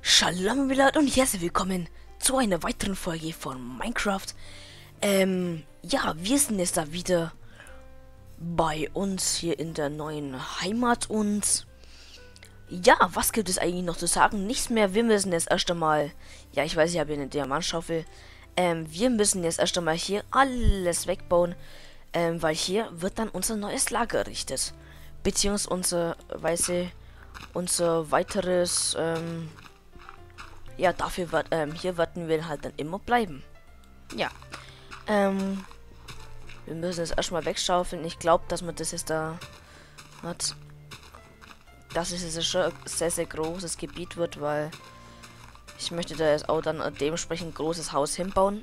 Shalom Leute und herzlich willkommen zu einer weiteren Folge von Minecraft. Ja, wir sind jetzt da wieder bei uns hier in der neuen Heimat und ja, was gibt es eigentlich noch zu sagen? Nichts mehr, wir müssen jetzt erst einmal, ja, ich weiß, ich habe hier eine Diamantschaufel. Wir müssen jetzt erst einmal hier alles wegbauen, weil hier wird dann unser neues Lager errichtet. Beziehungsweise unser weiteres, ja, dafür wird, hier werden wir halt dann immer bleiben. Ja. Wir müssen es erstmal wegschaufeln. Ich glaube, dass man das jetzt da hat. Dass es jetzt schon ein sehr, sehr großes Gebiet wird, weil ich möchte da jetzt auch dann ein dementsprechend großes Haus hinbauen.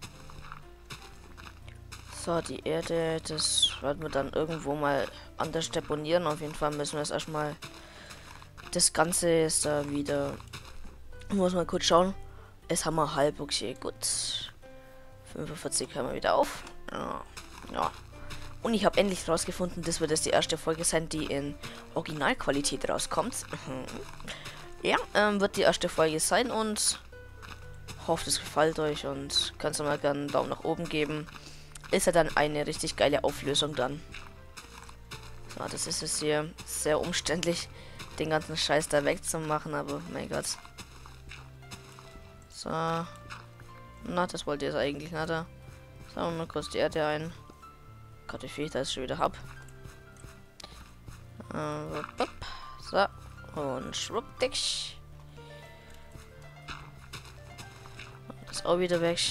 So, die Erde, das werden wir dann irgendwo mal anders deponieren. Auf jeden Fall müssen wir jetzt erstmal das Ganze ist da wieder. Muss mal kurz schauen. Es haben wir halb, okay, gut. 45 hören wir wieder auf. Ja. Ja. Und ich habe endlich rausgefunden, das wird jetzt die erste Folge sein, die in Originalqualität rauskommt. Ja, wird die erste Folge sein und hoffe, es gefällt euch und könnt ihr mal gerne einen Daumen nach oben geben. Ist ja dann eine richtig geile Auflösung dann. So, das ist es hier sehr umständlich, den ganzen Scheiß da wegzumachen, aber mein Gott. So. Na, das wollte ich jetzt eigentlich nicht. So, mal kurz die Erde ein. Gott, wie viel ich das schon wieder hab. So. Und schwuppdick. Das auch wieder weg.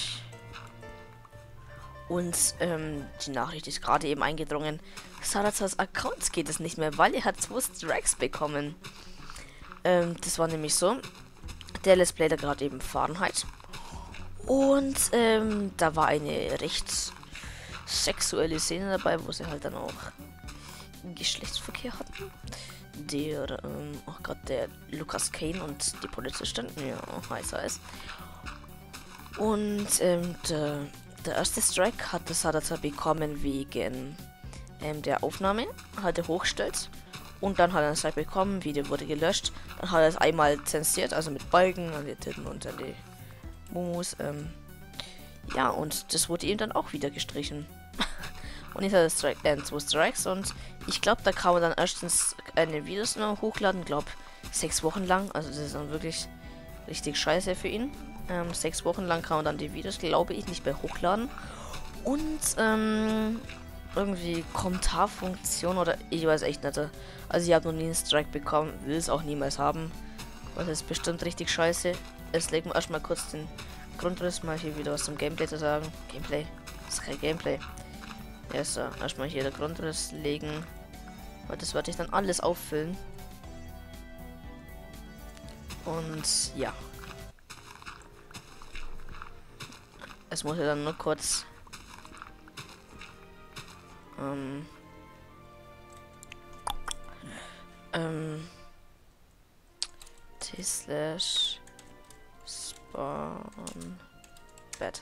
Und, die Nachricht ist gerade eben eingedrungen. Salazars Accounts geht es nicht mehr, weil er hat 2 Strikes bekommen. Das war nämlich so. Der Let's Play da gerade eben Fahrenheit. Und da war eine recht sexuelle Szene dabei, wo sie halt dann auch Geschlechtsverkehr hatten. Der, oh Gott, der Lucas Kane und die Polizistin, ja, heiß. Und der erste Strike hat das Salazar bekommen wegen der Aufnahme, hat er hochgestellt. Und dann hat er einen Strike bekommen, Video wurde gelöscht. Dann hat er es einmal zensiert, also mit Balken an die Titten und an die Mumus. Ja, und das wurde ihm dann auch wieder gestrichen. Und jetzt hat er 2 Strikes und ich glaube, da kann man dann erstens eine Videos noch hochladen, glaube 6 Wochen lang. Also das ist dann wirklich richtig scheiße für ihn. 6 Wochen lang kann man dann die Videos, glaube ich, nicht mehr hochladen. Und irgendwie Kommentarfunktion oder ich weiß echt nicht. Also ich habe noch nie einen Strike bekommen, will es auch niemals haben. Das ist bestimmt richtig scheiße. Jetzt legen wir erstmal kurz den Grundriss, mal hier wieder was zum Gameplay zu sagen. Gameplay? Das ist kein Gameplay. Ja, so, erstmal hier der Grundriss legen. Weil das werde ich dann alles auffüllen. Und ja. Es muss ja dann nur kurz T/ Spawn Bed.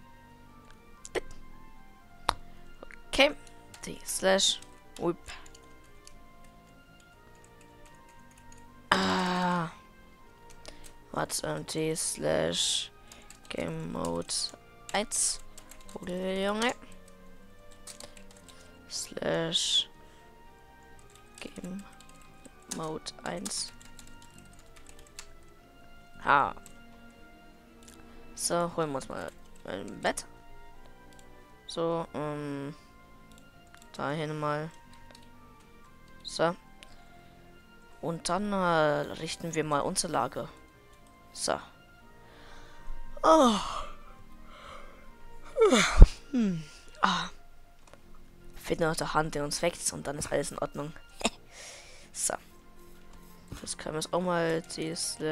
Okay. T/ Whip. Was? T/ Game Mode 1. Junge. Game Mode 1. Ha. So, holen wir uns mal ein Bett. So, dahin mal. So. Und dann richten wir mal unser Lager. So. Oh. Fehlt nur noch der Hand, der uns wächst und dann ist alles in Ordnung. So. Das können wir es auch mal T/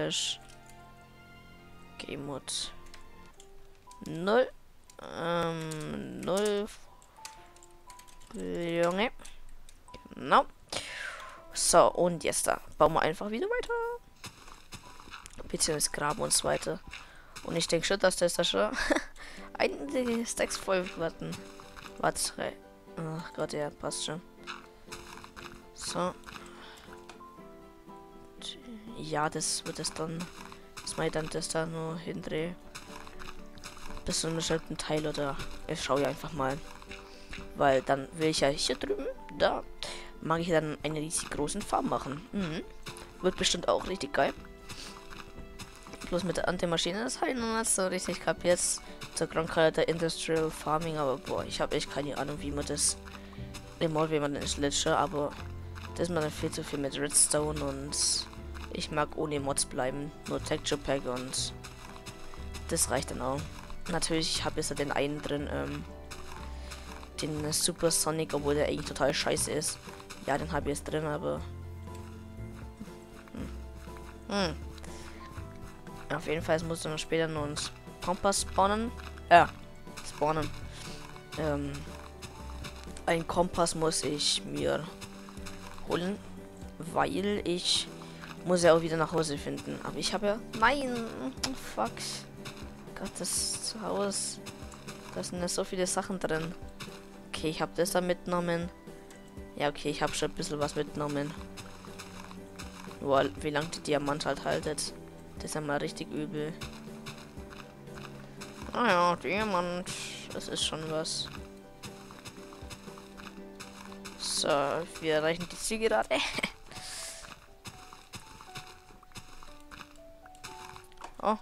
Game Mode 0. 0. Junge. Genau. So, und jetzt da. Bauen wir einfach wieder weiter. Beziehungsweise graben uns weiter. Und ich denke schon, dass das da schon einige Stacks voll werden. Warte. Ach Gott, ja, passt schon. So. Ja, das wird es dann. Das dass man dann das da nur hindrehe. Bis zu einem bestimmten Teil oder ich schaue ja einfach mal. Weil dann will ich ja hier drüben, da mag ich dann einen riesig großen Farm machen. Mhm. Wird bestimmt auch richtig geil. Bloß mit der Antimaschine, das habe ich noch nicht so richtig kapiert. Der Grand Character Industrial Farming, aber boah, ich habe echt keine Ahnung, wie man das im Mod, wie man das glitscht, aber das ist mir dann viel zu viel mit Redstone und ich mag ohne Mods bleiben, nur Texture Pack und das reicht dann auch. Natürlich habe ich ja den einen drin, den Super Sonic, obwohl der eigentlich total scheiße ist. Ja, den habe ich jetzt drin, aber auf jeden Fall muss dann später noch ein Kompass spawnen. Spawnen. Ein Kompass muss ich mir holen, weil ich muss ja auch wieder nach Hause finden. Aber ich habe ja... Nein! Fuck. Gott, das Haus... Da sind ja so viele Sachen drin. Okay, ich habe das da mitgenommen. Ja, okay, ich habe schon ein bisschen was mitgenommen. Nur wie lange die Diamant halt haltet. Das ist ja mal richtig übel. Naja, Diamant. Das ist schon was. So, wir erreichen die Zielgerade. Oh.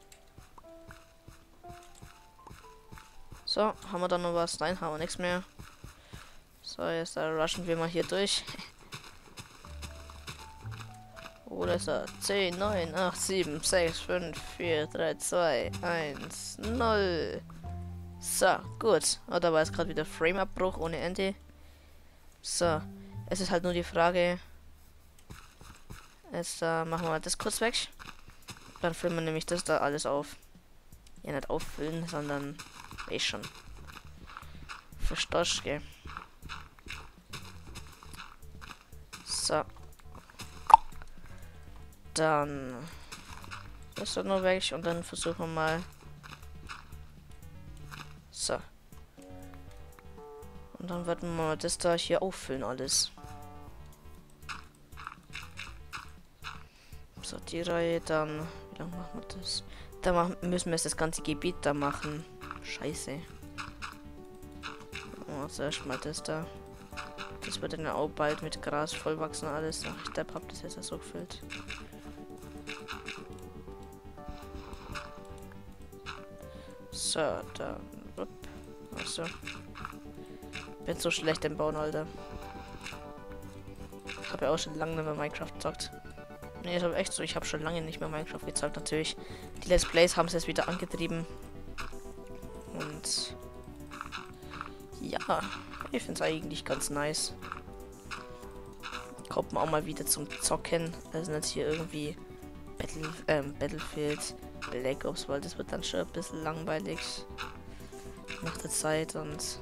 So, haben wir da noch was? Nein, haben wir nichts mehr. So, jetzt rushen wir mal hier durch. Oder ist er? 10, 9, 8, 7, 6, 5, 4, 3, 2, 1, 0. So, gut. Oh, da war jetzt gerade wieder Frameabbruch ohne Ende. So, es ist halt nur die Frage. Jetzt machen wir mal das kurz weg. Dann füllen wir nämlich das da alles auf. Ja, nicht auffüllen, sondern schon. Verstehst, gell? So. Dann ist das nur weg und dann versuchen wir mal. So. Und dann werden wir mal das da hier auffüllen alles. So, die Reihe dann. Wie lange machen wir das? Da müssen wir jetzt das ganze Gebiet da machen. Scheiße. Oh, zuerst mal das da. Das wird dann auch bald mit Gras vollwachsen alles. Ach, ich hab das jetzt so gefüllt. So, dann. Achso. Bin so schlecht im Bauen, Alter. Ich habe ja auch schon lange nicht mehr Minecraft gezockt. Nee, ist aber echt so. Ich habe schon lange nicht mehr Minecraft gezockt, natürlich. Die Let's Plays haben es jetzt wieder angetrieben. Und ja, ich finde es eigentlich ganz nice. Kommt man auch mal wieder zum Zocken. Also nicht hier irgendwie Battlefield, Black Ops, weil das wird dann schon ein bisschen langweilig nach der Zeit und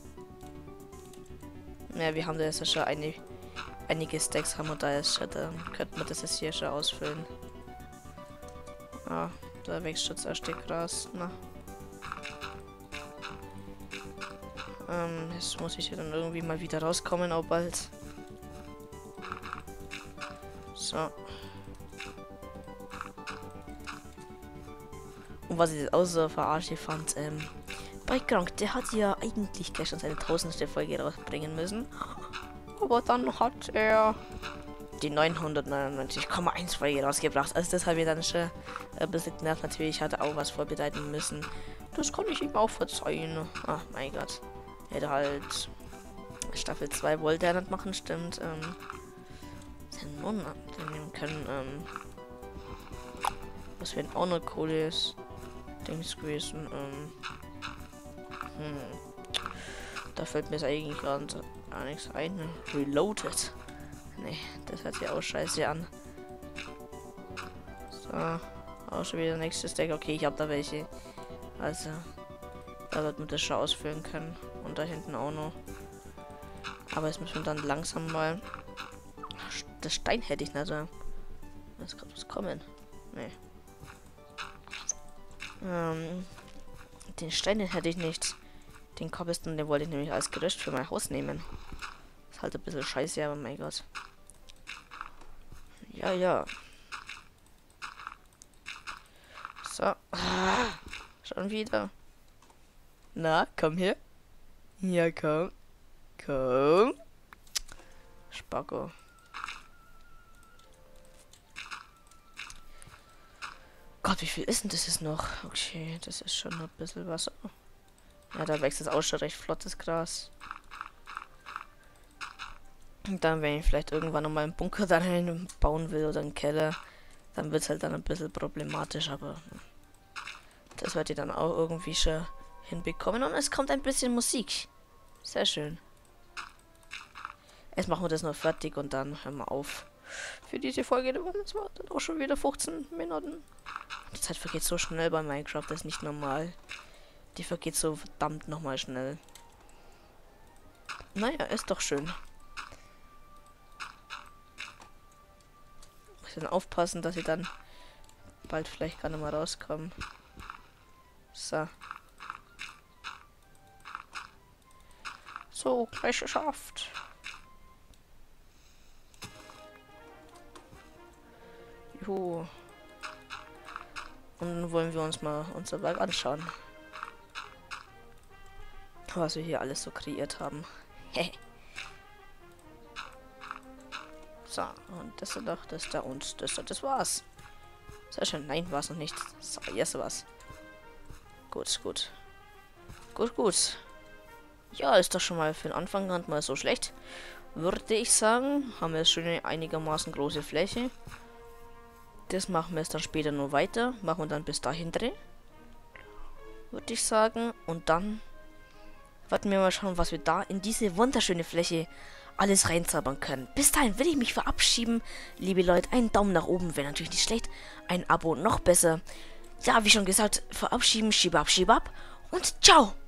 ja, wir haben da jetzt ja schon einige Stacks haben wir da jetzt schon, dann könnte man das jetzt hier schon ausfüllen. Ah, da wächst schon zuerst die Gras. Na. Jetzt muss ich ja dann irgendwie mal wieder rauskommen, auch bald. So. Und was ich jetzt auch so verarscht fand, bei Gronk, der hat ja eigentlich gestern seine 1000. Folge rausbringen müssen. Aber dann hat er die 999,1 Folge rausgebracht. Also das habe ich dann schon ein bisschen genervt. Natürlich hat er auch was vorbereiten müssen. Das kann ich ihm auch verzeihen. Ach mein Gott. Er hätte halt Staffel 2 wollte er nicht machen, stimmt. Den nehmen können, was wenn auch noch Kohle ist. Dings gewesen, da fällt mir eigentlich gar nichts ein. Reloaded. Nee, das hört sich auch scheiße an. So, auch schon wieder nächstes Deck. Okay, ich habe da welche. Also, da wird man das schon ausfüllen können. Und da hinten auch noch. Aber jetzt müssen wir dann langsam mal. Das Stein hätte ich nicht so. Jetzt kann was kommen. Nee. Den Stein hätte ich nicht. Den Cobblestone, den wollte ich nämlich als Gerüst für mein Haus nehmen. Ist halt ein bisschen scheiße, aber mein Gott. Ja, ja. So. Ah, schon wieder. Na, komm her. Ja, komm. Komm. Spacko. Gott, wie viel ist denn das jetzt noch? Okay, das ist schon ein bisschen Wasser. Ja, da wächst es auch schon recht flottes Gras. Und dann, wenn ich vielleicht irgendwann nochmal einen Bunker da rein bauen will oder einen Keller, dann wird es halt dann ein bisschen problematisch, aber das werde ich dann auch irgendwie schon hinbekommen. Und es kommt ein bisschen Musik. Sehr schön. Jetzt machen wir das noch fertig und dann hören wir auf. Für diese Folge, das war dann auch schon wieder 15 Minuten. Die Zeit vergeht so schnell bei Minecraft, das ist nicht normal. Die vergeht so verdammt nochmal schnell. Naja, ist doch schön. Muss dann aufpassen, dass ich dann bald vielleicht gar nicht mehr rauskomme. So. So, gleich geschafft. Juhu. Und dann wollen wir uns mal unser Werk anschauen. Was wir hier alles so kreiert haben. So, und das ist doch das da und das war's. Sehr schön. Nein, war's noch nicht. So, jetzt war's. Gut, gut. Gut, gut. Ja, ist doch schon mal für den Anfang gar nicht mal so schlecht. Würde ich sagen, haben wir jetzt schon eine einigermaßen große Fläche. Das machen wir jetzt dann später nur weiter. Machen wir dann bis dahin drin. Würde ich sagen. Und dann warten wir mal schauen, was wir da in diese wunderschöne Fläche alles reinzaubern können. Bis dahin will ich mich verabschieden. Liebe Leute, einen Daumen nach oben wäre natürlich nicht schlecht. Ein Abo noch besser. Ja, wie schon gesagt, verabschieden, schieb ab. Und ciao!